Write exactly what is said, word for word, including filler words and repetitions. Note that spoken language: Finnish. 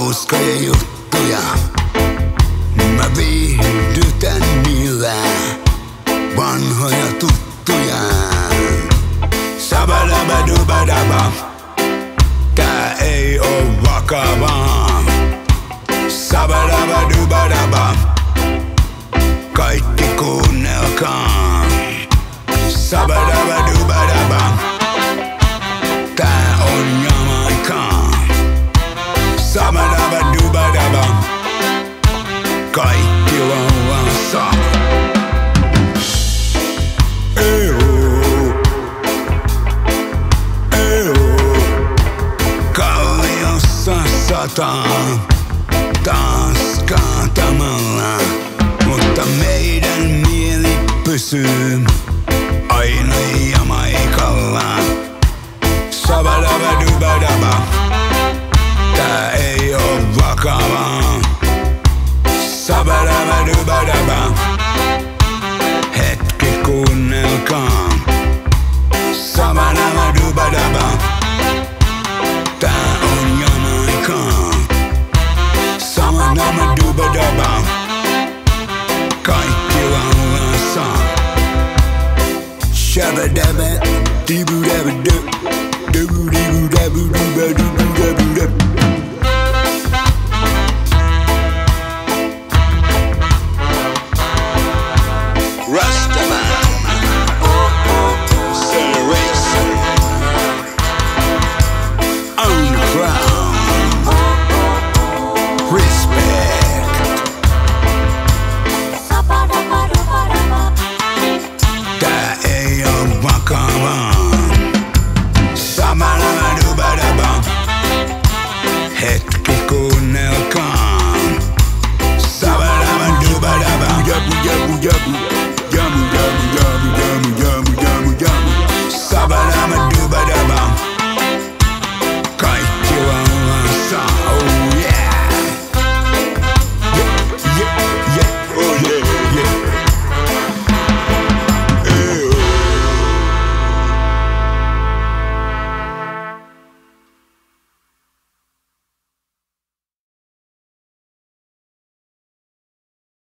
hauskoja juttuja. Mä viihdytän niillä vanhoja tuttuja. Sabadabadubadaba, tää ei oo vakavaa. Sabadabadubadaba, kaikki kuunnelkaa. Sabadabadubadaba, tää on Jamaikaa. Sabadabadubadaba, kaikki laulaa. Euu, euu, kalliossa sataa taas kaatamalla, mutta meidän mieli pysyy aina Jamaikalla. Sabadabadubadaba, tää ei oo vakavaa. Sabadabadubadaba, hetki kuunnelkaa. Sabadabadubadaba, tää on Jamaikaa. Sabadabadubadaba, kaikki laulaa saa. Shabadaba, dibu-dabu-dub, dibu-dibu-dabu-dabu-dabu-dabu.